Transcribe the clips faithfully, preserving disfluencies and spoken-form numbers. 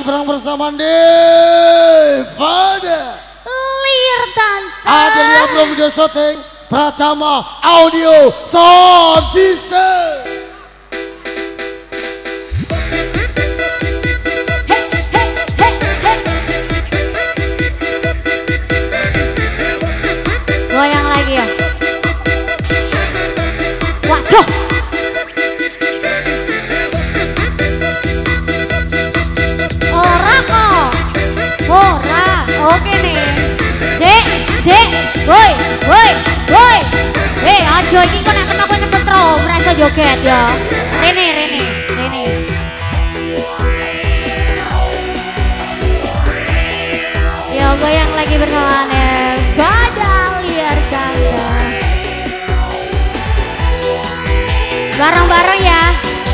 bareng bersama Nevada Lir Tante Adelia Pro Video Shooting Pratama Audio Sound System. Goyang lagi ya. Waduh. Ora kok. Ora. Oke nih. Dek, dek, woi, woi, woi. Eh, aja iki kok nek kena kowe kesetrum, ora iso joget ya. Rene, rene, rene. Yo goyang lagi bersama Nevada Lir Tante. Bareng-bareng ya.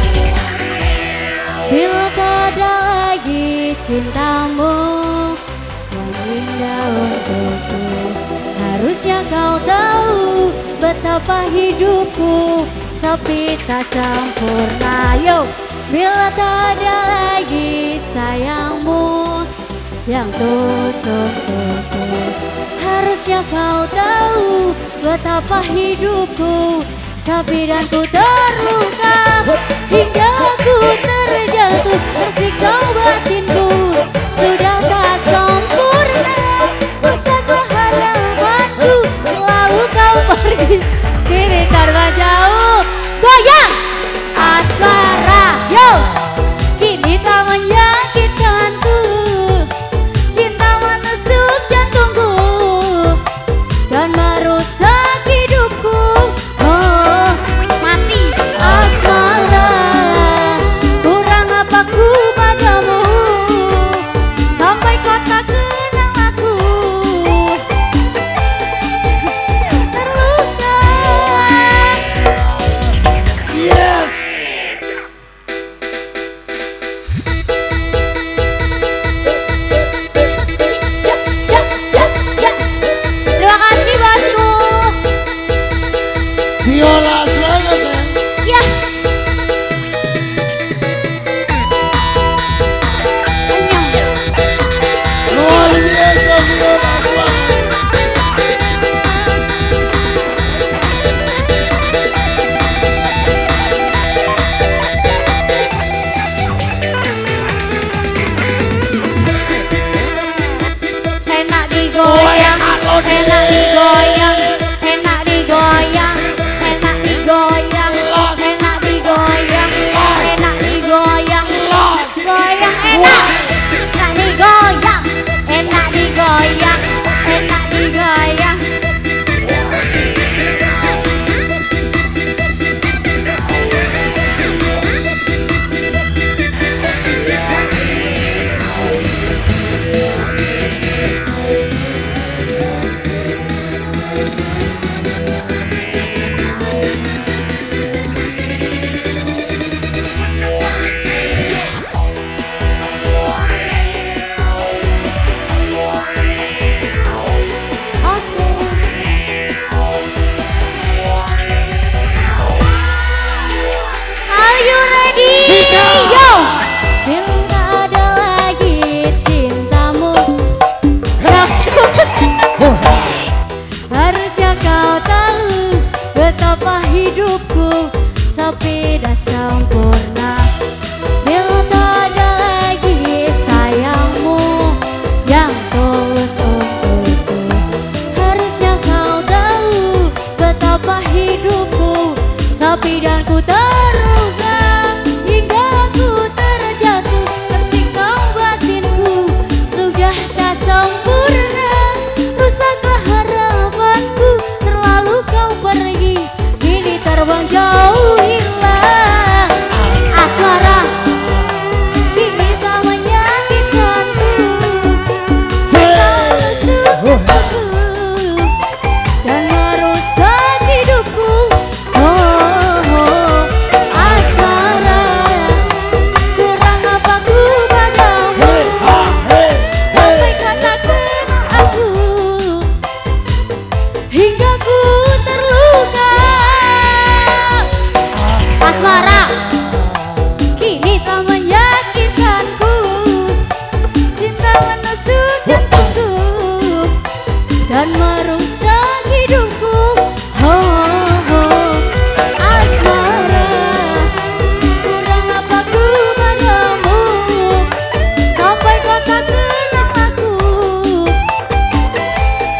Bila tak ada lagi cintamu yang indah untukku, harusnya kau tahu betapa hidupku sepi tak sempurna. Yo, bila tak ada lagi sayangmu yang tulus untukku, harusnya kau tahu betapa hidupku sepi dan ku terluka, hingga ku terjatuh, tersiksa batinku sudah tak sempurna. Pusatlah harapanku, lalu kau pergi kini karena jauh. Goyang asmara, yo kini tak menyakitkanku, cinta menusuk jantungku dan merusak hidupku. Oh, mati asmara, kurang apa ku padamu,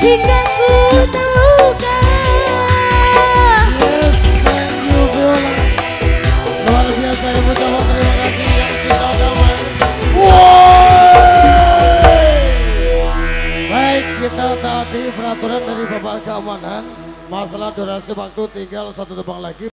hingga ku terluka. Yes, thank you Viola. Luar biasa ibu coba terima kasih yang cinta damai. Baik, kita taati peraturan dari Bapak Keamanan. Masalah durasi waktu tinggal satu tebang lagi.